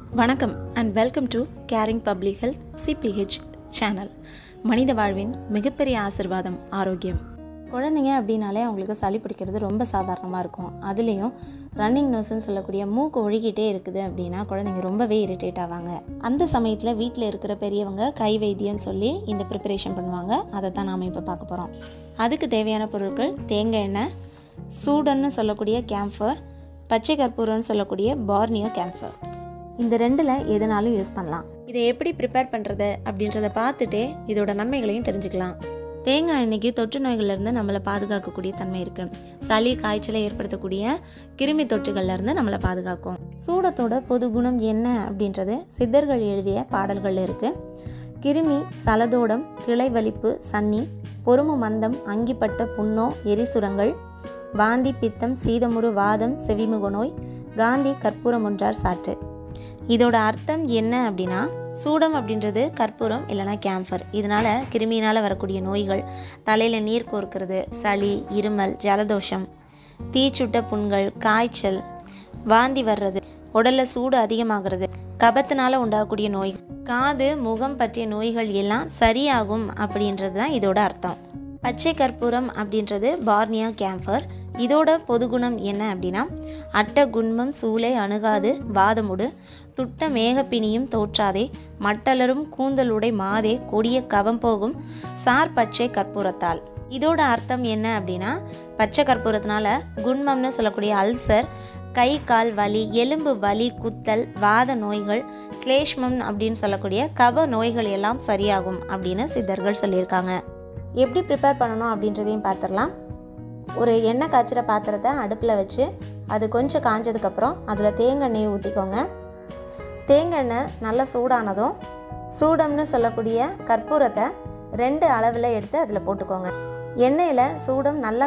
வணக்கம் and welcome to Caring Public Health CPH channel. மனித வாழ்வின் மிகப்பெரிய ஆசீர்வாதம் ஆரோக்கியம். குழந்தைங்க அப்படின்னாலே அவங்களுக்கு சளி பிடிக்கிறது ரொம்ப சாதாரணமாக இருக்கும். அதுலேயும் ரன்னிங் நோஸ்ன்னு சொல்லக்கூடிய மூக்கு ஒழுகிட்டே இருக்குது அப்படின்னா குழந்தைங்க ரொம்பவே இரிட்டேட் ஆவாங்க. அந்த சமயத்தில் வீட்டில் இருக்கிற பெரியவங்க கை வைத்தியம்னு சொல்லி இந்த ப்ரிப்பரேஷன் பண்ணுவாங்க. அதை தான் நாம் இப்போ பார்க்க போகிறோம். அதுக்கு தேவையான பொருட்கள் தேங்காய் எண்ணெய், சூடன்னு சொல்லக்கூடிய கேம்ஃபர், பச்சை கற்பூரம்னு சொல்லக்கூடிய பார்னியோ கேம்ஃபர். இந்த ரெண்டில் எதுனாலும் யூஸ் பண்ணலாம். இதை எப்படி ப்ரிப்பேர் பண்ணுறது அப்படின்றத பார்த்துட்டே இதோட நன்மைகளையும் தெரிஞ்சுக்கலாம். தேங்காய் எண்ணெய்க்கு தொற்று நோய்கள்லேருந்து நம்மளை பாதுகாக்கக்கூடிய தன்மை இருக்குது. சளி காய்ச்சலை ஏற்படுத்தக்கூடிய கிருமி தொற்றுகள்லேருந்து நம்மளை பாதுகாக்கும். சூடத்தோட பொது குணம் என்ன அப்படின்றது சித்தர்கள் எழுதிய பாடல்கள் இருக்குது. கிருமி, சலதோடம், கிளை வலிப்பு, சன்னி, பொறுமு மந்தம், அங்கிப்பட்ட புண்ணோ, எரிசுரங்கள், வாந்தி, பித்தம், சீதமுறு, வாதம், செவிமுக நோய், காந்தி, கற்பூரம் ஒன்றார் சாற்று. இதோட அர்த்தம் என்ன அப்படின்னா, சூடம் அப்படின்றது கற்பூரம் இல்லைனா கேம்ஃபர். இதனால் கிருமியினால் வரக்கூடிய நோய்கள், தலையில் நீர் கோர்க்கிறது, சளி, இருமல், ஜலதோஷம், தீச்சுட்ட புண்கள், காய்ச்சல், வாந்தி வர்றது, உடலில் சூடு அதிகமாகிறது, கபத்தினால் உண்டாகக்கூடிய நோய், காது, முகம் பற்றிய நோய்கள் எல்லாம் சரியாகும் அப்படின்றது தான் இதோட அர்த்தம். பச்சை கற்பூரம் அப்படின்றது பார்னியா கேம்ஃபர். இதோட பொதுகுணம் என்ன அப்படின்னா, அட்ட குண்மம் சூளை அணுகாது, வாதமுடு, துட்ட மேகப்பினியும் தோற்றாதே, மட்டலரும் கூந்தலுடை மாதே, கொடிய கவம் போகும் சார் பச்சை கற்பூரத்தால். இதோட அர்த்தம் என்ன அப்படின்னா, பச்சை கற்பூரத்தினால குண்மம்னு சொல்லக்கூடிய அல்சர், கை கால் வலி, எலும்பு வலி, குத்தல், வாத நோய்கள், ஸ்லேஷ்மம் அப்படின்னு சொல்லக்கூடிய கவ நோய்கள் எல்லாம் சரியாகும் அப்படின்னு சித்தர்கள் சொல்லியிருக்காங்க. எப்படி ப்ரிப்பேர் பண்ணணும் அப்படின்றதையும் பார்த்துடலாம். ஒரு எண்ணெய் காய்ச்சிற பாத்திரத்தை அடுப்பில் வச்சு அது கொஞ்சம் காஞ்சதுக்கப்புறம் அதில் தேங்காய் எண்ணெயை ஊற்றிக்கோங்க. தேங்காய் எண்ணெய் நல்லா சூடானதும் சூடம்னு சொல்லக்கூடிய கற்பூரத்தை 2 அளவில் எடுத்து அதில் போட்டுக்கோங்க. எண்ணெயில் சூடம் நல்லா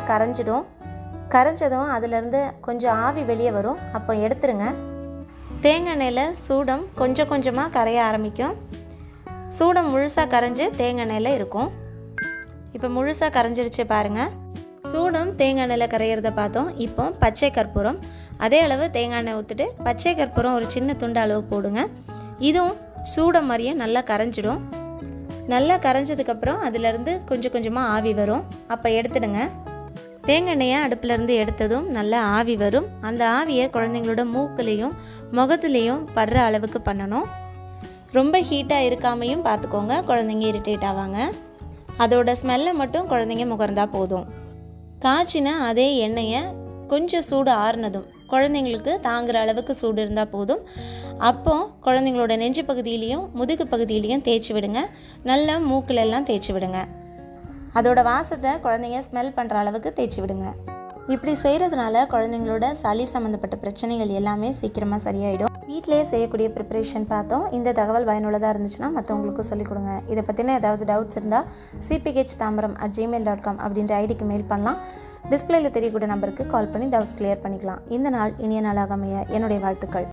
கரைஞ்சதும் அதிலேருந்து கொஞ்சம் ஆவி வெளியே வரும். அப்போ எடுத்துருங்க. தேங்காய் எண்ணெயில் சூடம் கொஞ்சம் கொஞ்சமாக கரைய ஆரம்பிக்கும். சூடம் முழுசாக கரைஞ்சி தேங்காய் எண்ணெயில் இருக்கும். இப்போ முழுசாக கரைஞ்சிடுச்சு பாருங்கள். சூடம் தேங்காய் எண்ணெயில் கரையிறத பார்த்தோம். இப்போ பச்சை கற்பூரம் அதே அளவு தேங்காய் எண்ணெய் ஊற்றிட்டு பச்சை கற்பூரம் ஒரு சின்ன துண்டு அளவு போடுங்க. இதுவும் சூடம் மாதிரியே நல்லா கரைஞ்சிடும். நல்லா கரைஞ்சதுக்கப்புறம் அதிலேருந்து கொஞ்சம் கொஞ்சமாக ஆவி வரும். அப்போ எடுத்துடுங்க. தேங்காய் எண்ணெயை அடுப்பிலேருந்து எடுத்ததும் நல்லா ஆவி வரும். அந்த ஆவியை குழந்தைங்களோட மூக்குலேயும் முகத்துலேயும் படுற அளவுக்கு பண்ணணும். ரொம்ப ஹீட்டாக இருக்காமையும் பார்த்துக்கோங்க, குழந்தைங்க இரிட்டேட் ஆவாங்க. அதோட ஸ்மெல்லை மட்டும் குழந்தைங்க முகர்ந்தா போதும். காய்ச்சின அதே எண்ணெயை கொஞ்சம் சூடு ஆறுனதும் குழந்தைங்களுக்கு தாங்குகிற அளவுக்கு சூடு இருந்தால் போதும். அப்போ குழந்தைங்களோட நெஞ்சு பகுதியிலையும் முதுகு பகுதியிலையும் தேய்ச்சி விடுங்க. நல்லா மூக்கிலெல்லாம் தேய்ச்சி விடுங்க. அதோட வாசத்தை குழந்தைங்க ஸ்மெல் பண்ணுற அளவுக்கு தேய்ச்சி விடுங்க. இப்படி செய்கிறதுனால குழந்தைங்களோட சளி சம்மந்தப்பட்ட பிரச்சனைகள் எல்லாமே சீக்கிரமாக சரியாயிடும். வீட்டிலேயே செய்யக்கூடிய ப்ரிப்பரேஷன் பார்த்தோம். இந்த தகவல் பயனுள்ளதாக இருந்துச்சுன்னா மற்றவங்களுக்கும் சொல்லிக் கொடுங்க. இதை பற்றின ஏதாவது டவுட்ஸ் இருந்தால் cphtambaram@gmail.com அப்படின்ற ஐடிக்கு மெயில் பண்ணலாம். டிஸ்பிளேயில் தெரியக்கூடிய நம்பருக்கு கால் பண்ணி டவுட்ஸ் கிளியர் பண்ணிக்கலாம். இந்த நாள் இனிய நாளாக அமைய என்னுடைய வாழ்த்துக்கள்.